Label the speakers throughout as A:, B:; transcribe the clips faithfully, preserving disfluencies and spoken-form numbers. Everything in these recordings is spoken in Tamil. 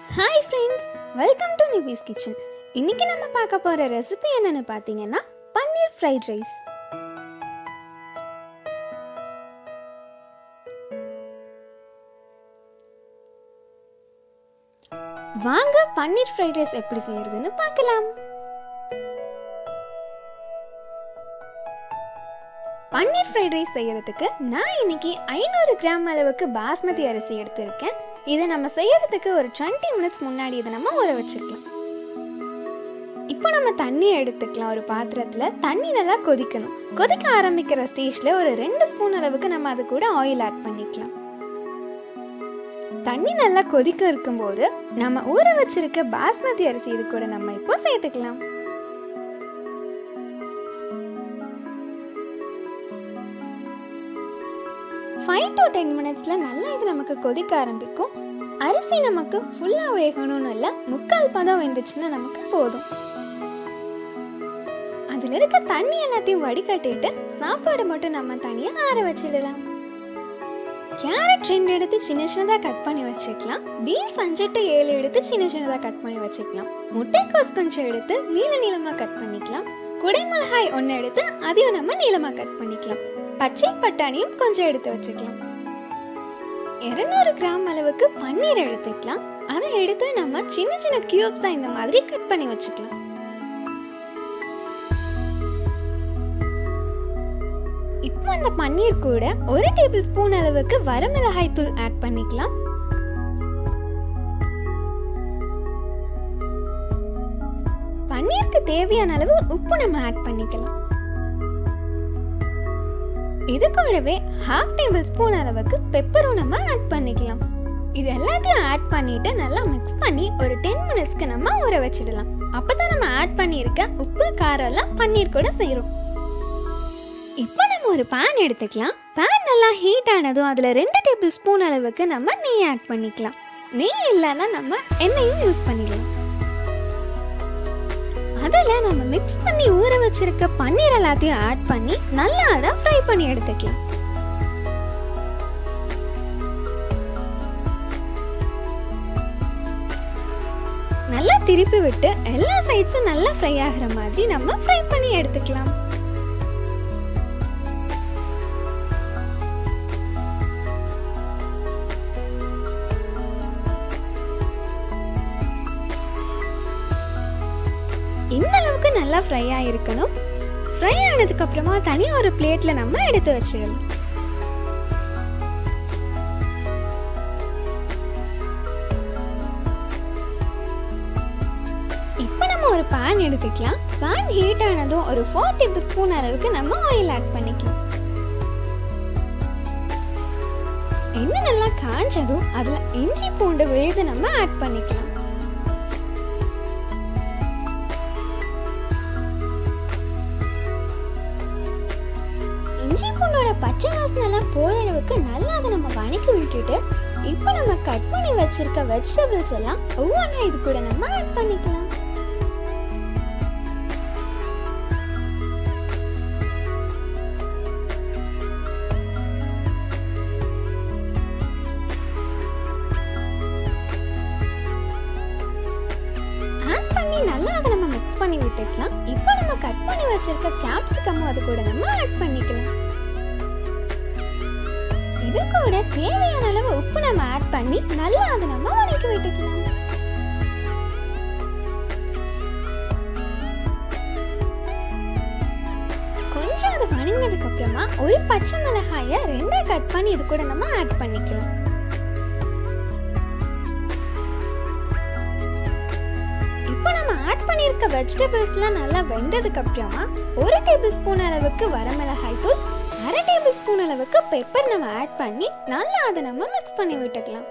A: Hi friends, welcome to Nivi's kitchen. இன்னைக்கு நம்ம பார்க்க போகிற ரெசிபி என்னென்னு பார்த்தீங்கன்னா பன்னீர் ஃப்ரைட் ரைஸ். வாங்க பன்னீர் ஃப்ரைட் ரைஸ் எப்படி செய்யறதுன்னு பார்க்கலாம். பன்னீர் ஃப்ரைட் ரைஸ் செய்யறதுக்கு நான் இன்னைக்கு ஐநூறு கிராம் அளவுக்கு பாஸ்மதி அரிசி எடுத்திருக்கேன். இதை நம்ம செய்யறதுக்கு ஒரு டுவெண்ட்டி மினிட்ஸ் முன்னாடி இதை நம்ம ஊற வச்சுக்கலாம். இப்போ நம்ம தண்ணி எடுத்துக்கலாம். ஒரு பாத்திரத்தில் தண்ணி நல்லா கொதிக்கணும். கொதிக்க ஆரம்பிக்கிற ஸ்டேஜில் ஒரு ரெண்டு ஸ்பூன் அளவுக்கு நம்ம அது கூட ஆயில் ஆட் பண்ணிக்கலாம். தண்ணி நல்லா கொதிக்க இருக்கும்போது நம்ம ஊற வச்சிருக்க பாஸ்மதி அரிசி இது கூட நம்ம இப்போ சேர்த்துக்கலாம். ஃபைவ் டு டென் மினிட்ஸில் நல்லா இது நமக்கு கொதிக்க ஆரம்பிக்கும். அரிசி நமக்கு ஃபுல்லாக வேகணும்னு இல்லை, முக்கால் பதம் வெந்துச்சுன்னா நமக்கு போதும். அதில் இருக்க தண்ணி எல்லாத்தையும் வடிகட்டிட்டு சாப்பாடு மட்டும் நம்ம தனியாக ஆற வச்சிடலாம். கேரட் ரெண்டு எடுத்து சின்ன சின்னதாக கட் பண்ணி வச்சுக்கலாம். பீன்ஸ் அஞ்சு டு ஏழு எடுத்து சின்ன சின்னதாக கட் பண்ணி வச்சுக்கலாம். முட்டைக்கோஸ் கொஞ்சம் எடுத்து நீள நீளமாக கட் பண்ணிக்கலாம். குடைமிளகாய் ஒன்று எடுத்து அதையும் நம்ம நீளமாக கட் பண்ணிக்கலாம். பச்சை பட்டாணியும் கொஞ்சம் எடுத்து வச்சுக்கலாம். இருநூறு கிராம் அளவுக்கு பன்னீர் எடுத்துக்கலாம். அதை எடுத்து நம்ம சின்ன சின்ன கியூப்ஸா இந்த மாதிரி கட் பண்ணி வச்சுக்கலாம். இப்போ அந்த பன்னீர் கூட ஒரு டேபிள் ஸ்பூன் அளவுக்கு வரமிளகாய் தூள் ஆட் பண்ணிக்கலாம். பன்னீருக்கு தேவையான அளவு உப்பு நம்ம ஆட் பண்ணிக்கலாம். இது கூடவே ஹாஃப் டேபிள் ஸ்பூன் அளவுக்கு பெப்பரும் நம்ம ஆட் பண்ணிக்கலாம். இது எல்லாத்தையும் ஆட் பண்ணிட்டு நல்லா மிக்ஸ் பண்ணி ஒரு டென் மினிட்ஸ்க்கு நம்ம ஊற வச்சிடலாம். அப்பதான் நம்ம ஆட் பண்ணியிருக்க உப்பு காரம் எல்லாம் பன்னீர் கூட சேரும். இப்போ நம்ம ஒரு பேன் எடுத்துக்கலாம். பேன் நல்லா ஹீட் ஆனதும் அதில் ரெண்டு டேபிள் ஸ்பூன் அளவுக்கு நம்ம நெய் ஆட் பண்ணிக்கலாம். நெய் இல்லைன்னா நம்ம எண்ணெயும் யூஸ் பண்ணிக்கலாம். அதில் நம்ம மிக்ஸ் பண்ணி ஊற வச்சிருக்க பன்னீர் எல்லாத்தையும் ஆட் பண்ணி நல்லா அதை ஃப்ரை பண்ணி எடுத்துக்கலாம். நல்லா திருப்பி விட்டு எல்லா சைட்ஸும் நல்லா ஃப்ரை ஆகிற மாதிரி நம்ம ஃப்ரை பண்ணி எடுத்துக்கலாம். இந்த அளவுக்கு நல்லா ஃப்ரை ஆகிருக்கணும். ஃப்ரை ஆனதுக்கு அப்புறமா தனியாக ஒரு பிளேட்ல நம்ம எடுத்து வச்சிடலாம். இப்போ நம்ம ஒரு பேன் எடுத்துக்கலாம். பேன் ஹீட் ஆனதும் ஒரு ஃபோர் டேபிள் ஸ்பூன் அளவுக்கு நம்ம ஆயில் ஆட் பண்ணிக்கலாம். எண்ணெய் நல்லா காஞ்சதும் அதுல இஞ்சி பூண்டு விழுது நம்ம ஆட் பண்ணிக்கலாம். இஞ்சி பூண்டோட பச்சை வாசனை எல்லாம் போற அளவுக்கு நல்லா அதை நம்ம வணக்கி விட்டுட்டு இப்போ நம்ம கட் பண்ணி வச்சிருக்க வெஜிடபிள்ஸ் எல்லாம் ஒவ்வொன்றா இது கூட நம்ம ஆட் பண்ணிக்கலாம். ஆட் பண்ணி நல்லா அதை நம்ம மிக்ஸ் பண்ணி விட்டுக்கலாம். இப்போ நம்ம கட் பண்ணி வச்சிருக்க கேப்சிகமும் அது கூட நம்ம ஆட் பண்ணிக்கலாம். இது கூட தேவையான அளவு உப்பு நம்ம ஆட் பண்ணி நல்லா அதை நம்ம வதக்கி விட்டுக்கலாம். கொஞ்சம் அது வதங்கினதுக்கு அப்புறமா ஒரு பச்சை மிளகாயை ரெண்டா கட் பண்ணி இது கூட நம்ம ஆட் பண்ணிக்கலாம். இப்போ நம்ம ஆட் பண்ணியிருக்க வெஜிடபிள்ஸ்லாம் நல்லா வெந்ததுக்கு அப்புறமா ஒரு டேபிள் ஸ்பூன் அளவுக்கு வரமிளகாய் தூள், அரை டேபிள் ஸ்பூன் அளவுக்கு பெப்பர் நம்ம ஆட் பண்ணி நல்லா அதை நம்ம மிக்ஸ் பண்ணி விட்டுக்கலாம்.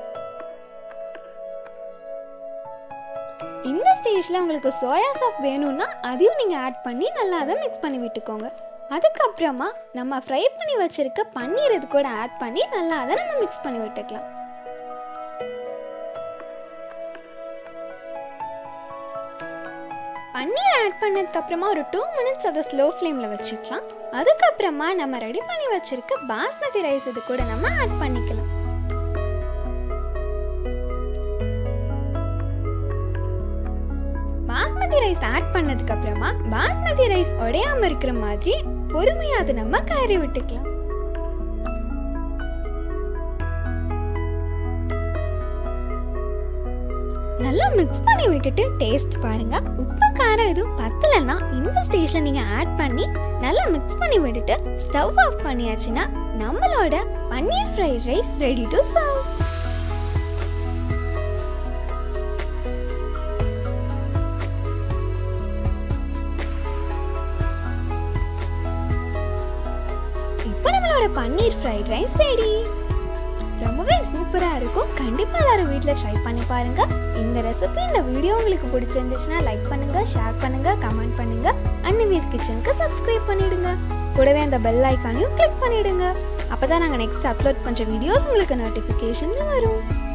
A: இந்த ஸ்டேஜ்ல உங்களுக்கு சோயா சாஸ் வேணும்னா அதையும் நீங்க ஆட் பண்ணி நல்லா அதை மிக்ஸ் பண்ணி விட்டுக்கோங்க. அதுக்கப்புறமா நம்ம ஃப்ரை பண்ணி வச்சிருக்க பன்னீர் இது கூட ஆட் பண்ணி நல்லா அதை நம்ம மிக்ஸ் பண்ணி விட்டுக்கலாம். பன்னீர் ஆட் பண்ணதுக்கு அப்புறமா ஒரு டூ மினிட்ஸ் அதை ஸ்லோ ஃப்ளேம்ல வச்சுக்கலாம். அதுக்கப்புறமா நம்ம ரெடி பண்ணி வச்சிருக்க பாஸ்மதி ரைஸ் இது கூட நம்ம ஆட் பண்ணிக்கலாம். ரைஸ் ஆட் பண்ணதுக்கு அப்புறமா பாஸ்மதி ரைஸ் உடையாம இருக்கிற மாதிரி பொறுமையா அதை நம்ம கலரி விட்டுக்கலாம். நல்லா மிக்ஸ் பண்ணி விட்டுட்டு டேஸ்ட் பாருங்க. உப்பு காரம் எதுவும் பத்தலைன்னா இந்த ஸ்டேஜ்ல நீங்க ஆட் பண்ணி நல்லா மிக்ஸ் பண்ணி விட்டுட்டு ஸ்டவ் ஆஃப் பண்ணியாச்சுன்னா நம்மளோட paneer fried rice ready to serve. இப்போ நம்மளோட பன்னீர் ஃப்ரைட் ரைஸ் ரெடி. ரொம்பவே சூப்பராக இருக்கும். கண்டிப்பாக எல்லாரும் வீட்டில் ட்ரை பண்ணி பாருங்க. இந்த ரெசிபி இந்த வீடியோ உங்களுக்கு பிடிச்சிருந்துச்சுன்னா லைக் பண்ணுங்க, ஷேர் பண்ணுங்க, கமெண்ட் பண்ணுங்க. அன்னிவீஸ் கிச்சனுக்கு சப்ஸ்கிரைப் பண்ணிடுங்க. கூடவே அந்த பெல் ஐக்கானையும் கிளிக் பண்ணிடுங்க. அப்போ தான் நாங்கள் நெக்ஸ்ட் அப்லோட் பண்ணுற வீடியோஸ் உங்களுக்கு நோட்டிஃபிகேஷனில் வரும்.